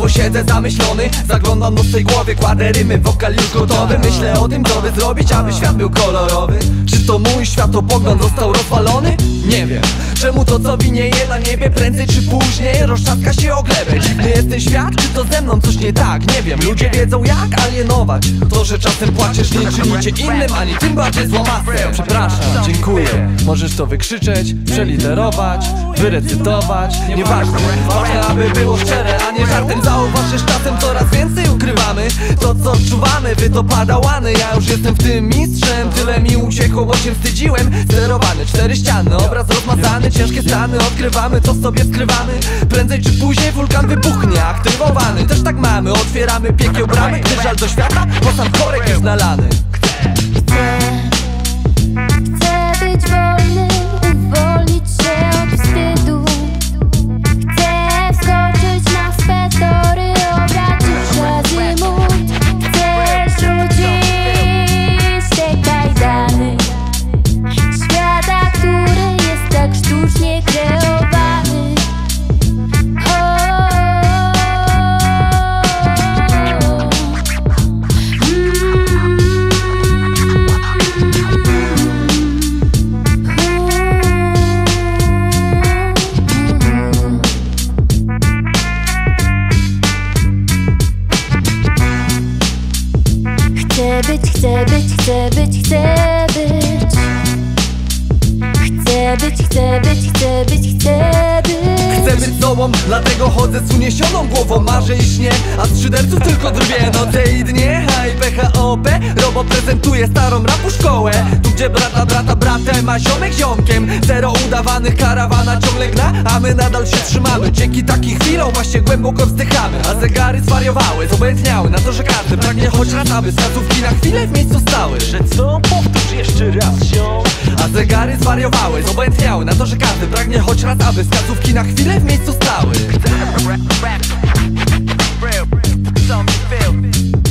bo siedzę zamyślony. Zaglądam do swej głowy, kładę rymy, wokal już gotowy. Myślę o tym, co by zrobić, aby świat był kolorowy. Czy to mój światopogląd został rozwalony? Nie wiem. Czemu to, co winieje na niebie, prędzej czy później roztrzaska się o glebę? Dziwny jest ten świat, czy to ze mną coś nie tak? Nie wiem, ludzie wiedzą jak alienować. To, że czasem płaczesz, nie czyni cię innym, ani tym bardziej złomasem. Przepraszam, dziękuję. Możesz to wykrzyczeć, przeliterować, wyrecytować. Nieważne, ważne, aby było szczere, a nie żartem. Zauważysz, czasem coraz więcej ukrywamy to, co odczuwamy, wy to padałany. Ja już jestem w tym mistrzem, tyle mi uciekło, bo się wstydziłem. Sterowany, 4 ściany, obraz rozmazany, ciężkie stany, odkrywamy, to sobie skrywamy. Prędzej czy później wulkan wybuchnie, aktywowany. Też tak mamy, otwieramy piekieł bramy, gdy żal do świata, bo sam korek jest nalany. Chcę być wolny, uwolnić się od wstydu. Chcę wskoczyć na swe tory, obracić azymut. Chcę rzucić te kajdany świata, który jest tak sztucznie kreowany. Chcę być, chcę być, chcę być, chcę być. Chcę być, chcę być, chcę być, chcę być. Chcę być sobą, dlatego chodzę z uniesioną głową. Marzę i śnie, a z szyderców tylko drwię. Noce i dnie, HIPHOP Robo prezentuje starą rapu szkołę. Tu gdzie brata bratem, a ziomek ziomkiem. Zero udawanych, karawana ciągle gna, a my nadal się trzymamy. Dzięki takim chwilom właśnie głęboko wzdychamy. A zegary zwariowały, zobędniały na to, że każdy pragnie choć raz, aby wskazówki na chwilę w miejscu stały. Że co? Powtórz jeszcze raz, ziom. A zegary zwariowały, zobędniały na to, że każdy pragnie choć raz, aby wskazówki na chwilę w miejscu stały. Rap, rap, rap, rap, rap, rap, rap, rap, rap, rap, rap, rap, rap, rap, rap, rap, rap, rap, rap,